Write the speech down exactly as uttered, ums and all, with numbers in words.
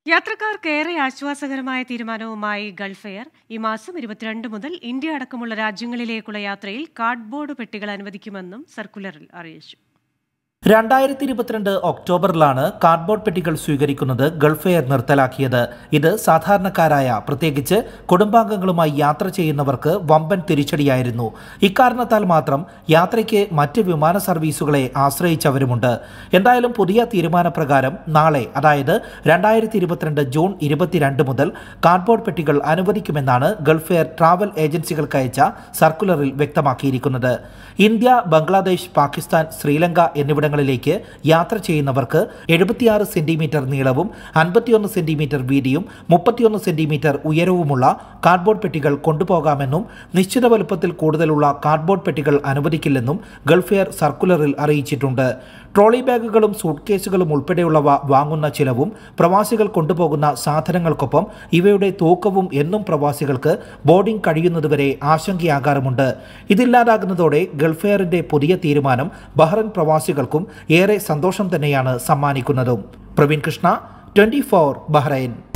യാത്രക്കാർക്കേറെ ആശ്വാസകരമായ തീരുമാനവുമായി Gulf air ഈ മാസം ഇരുപത്തിരണ്ട് മുതൽ ഇന്ത്യ അടക്കമുള്ള രാജ്യങ്ങളിലേക്കുള്ള യാത്രയിൽ കാർഡ്ബോർഡ് പെട്ടികൾ അനുവദിക്കുമെന്നും സർക്കുലറിൽ അറിയിച്ചു. രണ്ടായിരത്തി ഇരുപത്തിരണ്ട് ഒക്ടോബറിലാണ് കാർഡ്ബോർഡ് പെട്ടികൾ സ്വീകരിക്കുന്നത് ഗൾഫ് എയർ നിർത്തലാക്കിയത്. ഇത് സാധാരണക്കാരായ പ്രത്യേകിച്ച് കുടുംബാംഗങ്ങളുമായി യാത്ര ചെയ്യുന്നവർക്ക് വമ്പൻ തിരിച്ചടിയായിരുന്നു. ഇക്കാരണത്താൽ മാത്രം യാത്രയ്ക്ക് മറ്റ് വിമാന സർവീസുകളെ ആശ്രയിച്ചവരുമുണ്ട്. എന്തായാലും പുതിയ തീരുമാനപ്രകാരം നാളെ അതായത് രണ്ടായിരത്തി ഇരുപത്തിരണ്ട് ജൂൺ ഇരുപത്തിരണ്ട് മുതൽ കാർഡ്ബോർഡ് പെട്ടികൾ അനുവദിക്കുമെന്നാണ് ഗൾഫ് എയർ ട്രാവൽ ഏജൻസികൾക്ക് അയച്ച സർക്കുലറിൽ വ്യക്തമാക്കിയിരിക്കുന്നത്. ഇന്ത്യ, ബംഗ്ലാദേശ്, പാകിസ്ഥാൻ, ശ്രീലങ്ക എന്നിവിടങ്ങളിലേക്ക് യാത്ര ചെയ്യുന്നവർക്ക് എഴുപത്തിയാറ് സെന്റിമീറ്റർ നീളവും അൻപത്തിയൊന്ന് സെന്റിമീറ്റർ വീതിയും മുപ്പത്തിയൊന്ന് സെന്റിമീറ്റർ ഉയരവുമുള്ള കാർഡ്ബോർഡ് പെട്ടികൾ കൊണ്ടുപോകാമെന്നും നിശ്ചിത വലുപ്പത്തിൽ കൂടുതലുള്ള കാർഡ്ബോർഡ് പെട്ടികൾ അനുവദിക്കില്ലെന്നും ഗൾഫ് എയർ സർക്കുലറിൽ അറിയിച്ചിട്ടുണ്ട്. ട്രോളി ബാഗുകളും സൂട്ട് കേസുകളും ഉൾപ്പെടെയുള്ളവ വാങ്ങുന്ന ചിലവും പ്രവാസികൾ കൊണ്ടുപോകുന്ന സാധനങ്ങൾക്കൊപ്പം ഇവയുടെ തൂക്കവും എന്നും പ്രവാസികൾക്ക് ബോർഡിംഗ് കഴിയുന്നതുവരെ ആശങ്കയാകാറുമുണ്ട്. ഇതില്ലാതാകുന്നതോടെ ഗൾഫ് എയറിന്റെ പുതിയ തീരുമാനം ബഹ്റൈൻ പ്രവാസികൾക്കും ഏറെ സന്തോഷം തന്നെയാണ് സമ്മാനിക്കുന്നതും. Praveen Krishna, twenty four Bahrain.